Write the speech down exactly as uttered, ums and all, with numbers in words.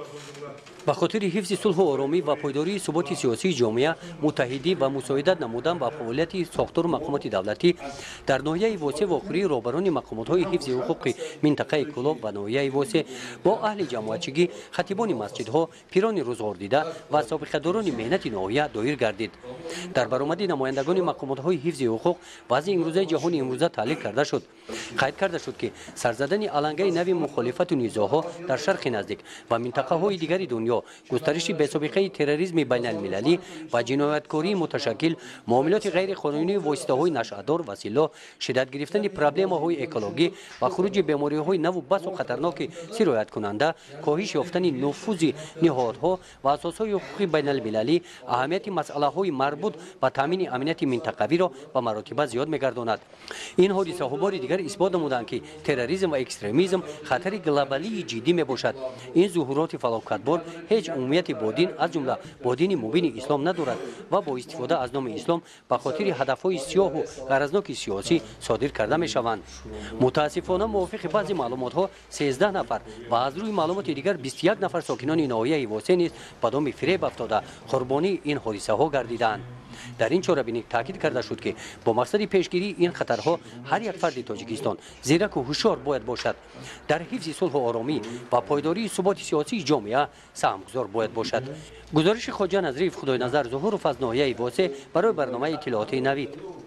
به خاطر حفظ صلح و آرامی و پایداری ثبات سیاسی جامعه متحدی و مساعدت نمودن به فعالیت ساختار مقامات دولتی در ناحیه واسع و آخری رهبران مقامات‌های حفظ حقوق منطقه کلاب و ناحیه واسع با اهل جماعتچگی، خطیبان مسجدها، پیران روزگار دیده و سابقه‌داران مهنت ناحیه دایر گردید. در برآمد نمایندگان مقامات‌های حفظ حقوق وضع امروزه جهان امروزه تعلیق کرده شد. قید کرده شد که سرزدن علنگه نوی مخالفت و نزاع‌ها در شرق نزدیک و منطقه‌های دیگر دنیا، گسترش بی‌سابقه تروریسم بین المللی و جنایتکاری متشکل، معاملات غیر قانونی واسطه‌های نشأه‌دار و سلاح، شدت گرفتن پروبلم‌های اکولوژی و خروج بیماری‌های نو و بس و خطرناک سرایت کننده، کاهش یافتن نفوذ نهادها و اساس‌های حقوقی بین المللی، اهمیت مسئله‌های مربوط به تامین امنیت منطقوی را به مراتب زیاد می‌گرداند. این حادثه‌ها بار دیگر اثبات نمودند که تروریسم و اکستریمیسم خطر گلوبالی جدی میباشد. این ظهورات فلاکتبار هیچ عمومیت با دین از جمله با دین مبین اسلام ندارد و با استفاده از نام اسلام به خاطر هدفهای سیاه و غرضناک سیاسی صادر کرده میشوند. متاسفانه موافق بعضی معلومات ها سیزده نفر و از روی معلومات دیگر بیست و یک نفر ساکنان ناحیه واسع نیز به دام فریب افتاده قربانی این حادثه ها گردیدند. در این چاره‌بینی تاکید کرده شد که با مقصد پیشگیری این خطرها هر یک فرد تاجیکستان زیرک و هوشیار باید باشد. در حفظ صلح و آرامی و پایداری ثبات سیاسی جامعه سهمگذار باید باشد. گزارش خواجه نظریف خدای نظر ظهور و از ناحیه واسع برای برنامه اطلاعاتی نوید.